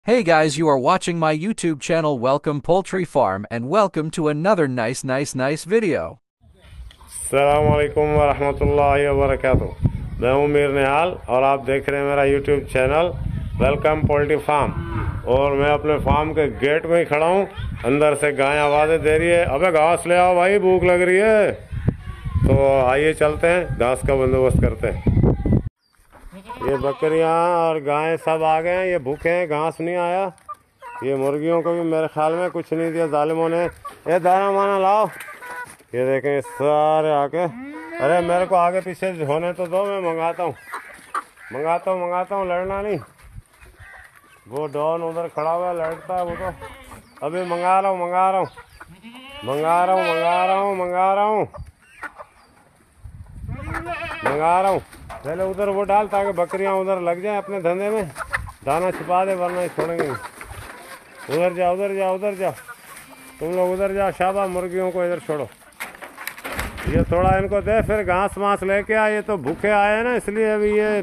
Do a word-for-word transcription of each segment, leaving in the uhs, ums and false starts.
Hey guys, you are watching my YouTube channel Welcome Poultry Farm and welcome to another nice nice nice video. अस्सलाम वालेकुम वरहमतुल्लाहि वबरकातुहू। मैं हूँ मीर निहाल और आप देख रहे हैं मेरा YouTube channel welcome poultry farm. और मैं अपने फार्म के गेट में ही खड़ा हूँ। अंदर से गाय आवाज़ें दे रही है, अबे घास ले आओ भाई, भूख लग रही है। तो आइए चलते हैं, घास का बंदोबस्त करते हैं। ये बकरियाँ और गायें सब आ गए हैं, ये भूखे हैं, घास नहीं आया। ये मुर्गियों को भी मेरे ख्याल में कुछ नहीं दिया जालिमों ने। ये दाना वाना लाओ। ये देखें सारे आके, अरे मेरे को आगे पीछे होने तो दो, मैं मंगाता हूँ मंगाता हूँ मंगाता हूँ लड़ना नहीं। वो डॉन उधर खड़ा हुआ है, लड़ता है वो तो। अभी मंगा रहा हूँ मंगा रहा हूँ मंगा रहा हूँ मंगा रहा हूँ मंगा रहा हूँ मंगा रहा हूँ पहले उधर वो डाल ताकि बकरियाँ उधर लग जाएं अपने धंधे में। दाना छिपा दे वरना छोड़ेंगे नहीं। उधर जाओ उधर जाओ उधर जाओ, तुम लोग उधर जाओ। शाबाश, मुर्गियों को इधर छोड़ो। ये थोड़ा इनको दे, फिर घास वास लेके आ। ये तो भूखे आए हैं ना, इसलिए अभी ये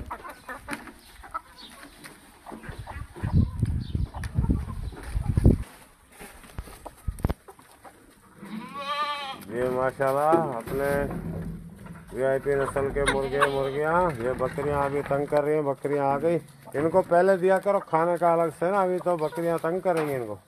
ये माशाल्लाह अपने वीआईपी नस्ल के मुर्गे मुर्गियाँ। ये बकरियाँ अभी तंग कर रही हैं, बकरियाँ आ गई। इनको पहले दिया करो खाने का अलग से ना, अभी तो बकरियाँ तंग करेंगी इनको।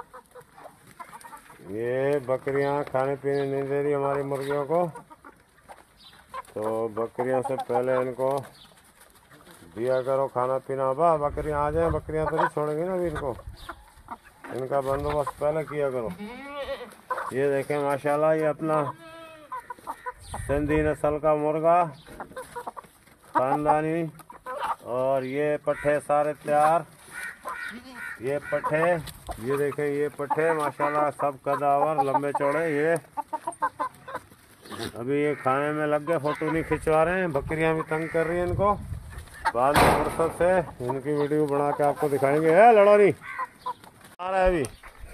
ये बकरियाँ खाने पीने नहीं दे रही हमारी मुर्गियों को, तो बकरियों से पहले इनको दिया करो खाना पीना। बा बकरियाँ आ जाएं, बकरियाँ तो नहीं छोड़ेंगी ना अभी इनको। इनका बंदोबस्त पहले किया करो। ये देखें माशाल्लाह, ये अपना सिंधी नस्ल का मुर्गा खानदानी। और ये पट्ठे सारे तैयार। ये पट्ठे, ये देखें ये पट्ठे माशाल्लाह सब कदावर लंबे चौड़े। ये अभी ये खाने में लग गए, फोटो नहीं खिंचवा रहे हैं। बकरियां भी तंग कर रही हैं इनको। बाद में फुर्सत से इनकी वीडियो बना के आपको दिखाएंगे। है लड़ो नहीं आ रहा है अभी।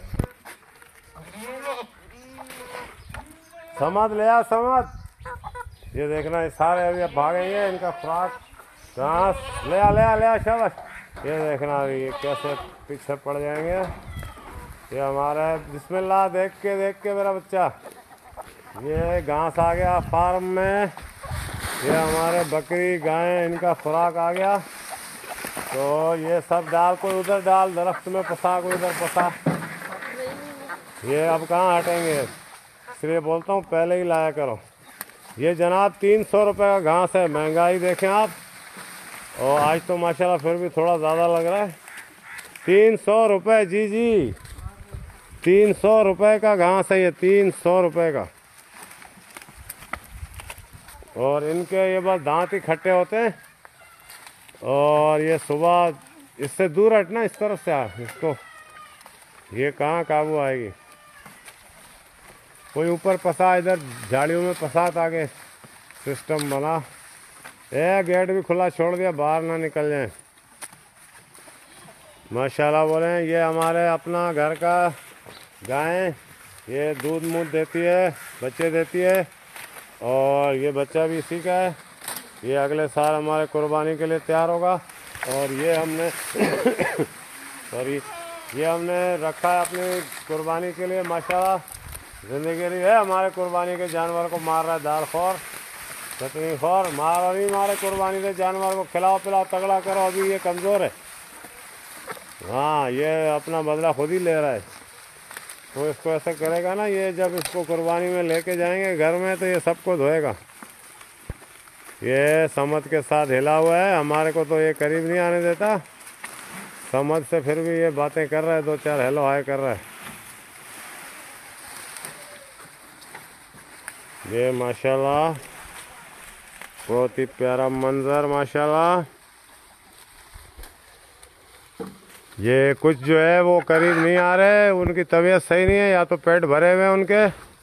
समझ ले आ समझ। ये देखना ये सारे अभी अब भागेंगे, इनका फ्राक घास ले आ ले आ ले आ शाबाश। ये देखना अभी ये कैसे पीछे पड़ जाएंगे। ये हमारा बिस्मिल्लाह, देख के देख के मेरा बच्चा। ये घास आ गया फार्म में। ये हमारे बकरी गाय, इनका खुराक आ गया। तो ये सब डाल, कोई उधर डाल दरख्त में फंसा, कोई इधर फंसा। ये अब कहाँ हटेंगे, इसलिए बोलता हूँ पहले ही लाया करो। ये जनाब तीन सौ रुपये का घास है। महंगाई देखें आप। और आज तो माशाल्लाह फिर भी थोड़ा ज़्यादा लग रहा है। तीन सौ रुपये जी जी तीन सौ रुपये का घास है ये, तीन सौ रुपये का। और इनके ये बस दांत ही खट्टे होते हैं। और ये सुबह इससे दूर हटना, इस तरफ से आ इसको। ये कहाँ काबू आएगी। कोई ऊपर फंसा, इधर झाड़ियों में फंसा ताकि सिस्टम बना। ए गेट भी खुला छोड़ दिया, बाहर ना निकल जाए। माशाल्लाह बोले। ये हमारे अपना घर का गाय, ये दूध मूध देती है, बच्चे देती है। और ये बच्चा भी इसी का है। ये अगले साल हमारे कुर्बानी के लिए तैयार होगा। और ये हमने सॉरी ये हमने रखा है अपनी कुर्बानी के लिए। माशाल्लाह ज़िंदगी के लिए है। हमारे कुर्बानी के जानवर को मार रहा है दाल खौर चटनी खौर। मार और नहीं मारे, कुर्बानी के जानवर को खिलाओ पिलाओ, तगड़ा करो। अभी ये कमज़ोर है। हाँ, ये अपना बदला खुद ही ले रहा है। तो इसको ऐसा करेगा ना, ये जब इसको कुर्बानी में लेके जाएंगे घर में, तो ये सबको धोएगा। ये समझ के साथ हिला हुआ है, हमारे को तो ये करीब नहीं आने देता। समझ से फिर भी ये बातें कर रहा है, दो चार हेलो हाय कर रहा है। ये माशाल्लाह बहुत ही प्यारा मंजर माशाल्लाह। ये कुछ जो है वो करीब नहीं आ रहे, उनकी तबीयत सही नहीं है, या तो पेट भरे हुए हैं उनके।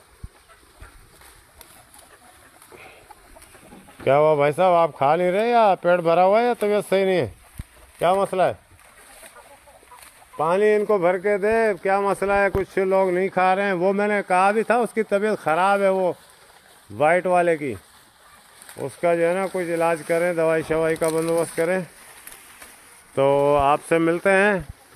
क्या हुआ भाई साहब, आप खा नहीं रहे या पेट भरा हुआ है या तबीयत सही नहीं है, क्या मसला है? पानी इनको भर के दे, क्या मसला है? कुछ लोग नहीं खा रहे हैं। वो मैंने कहा भी था उसकी तबीयत ख़राब है, वो वाइट वाले की। उसका जो है ना कुछ इलाज करें, दवाई शवाई का बंदोबस्त करें। तो आपसे मिलते हैं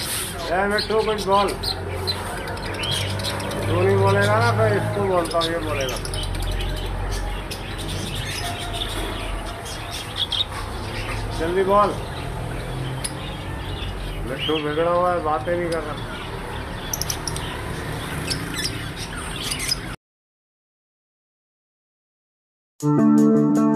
ए मिट्टू कुछ बोल। तू नहीं बोलेगा ना तो इसको बोलता हूँ, ये बोलेगा। जल्दी बोल। मिट्टू बिगड़ा हुआ है, बातें नहीं कर रहा।